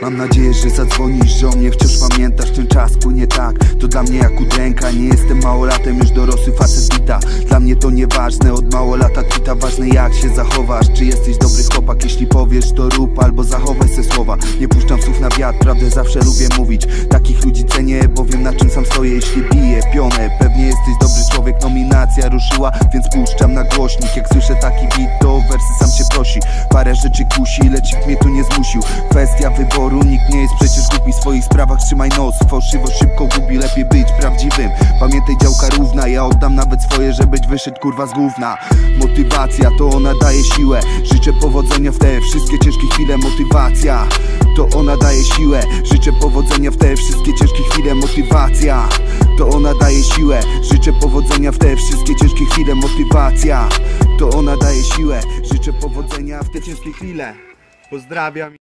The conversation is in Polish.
Mam nadzieję, że zadzwonisz, że o mnie wciąż pamiętasz. Ten czas płynie tak, to dla mnie jak udręka. Nie jestem małolatem, już dorosły facet wita. Dla mnie to nieważne, od małolata kwita. Ważne jak się zachowasz, czy jesteś dobry chłopak. Jeśli powiesz to rób, albo zachowaj se słowa. Nie puszczam słów na wiatr, prawdę zawsze lubię mówić. Takich ludzi cenię, bo wiem na czym sam stoję. Jeśli biję pionę, pewnie jesteś dobry człowiek. Nominacja ruszyła, więc puszczam na głośnik. Jak słyszę taki beat, to wersy sam się prosi. Parę rzeczy kusi, lecz nikt mnie tu nie zmusił. Kwestia wyboru, nikt nie jest przecież głupi. W swoich sprawach trzymaj nos, fałszywość szybko gubi. Lepiej być prawdziwym, pamiętaj działka równa. Ja oddam nawet swoje, żebyś wyszedł kurwa z gówna. Motywacja, to ona daje siłę. Życzę powodzenia w te wszystkie ciężkie chwile. Motywacja, to ona daje siłę. Życzę powodzenia w te wszystkie ciężkie chwile. Motywacja, to ona daje siłę. Życzę powodzenia w te wszystkie ciężkie chwile. Motywacja, to ona daje siłę. Życzę powodzenia w te ciężkie chwile. Pozdrawiam.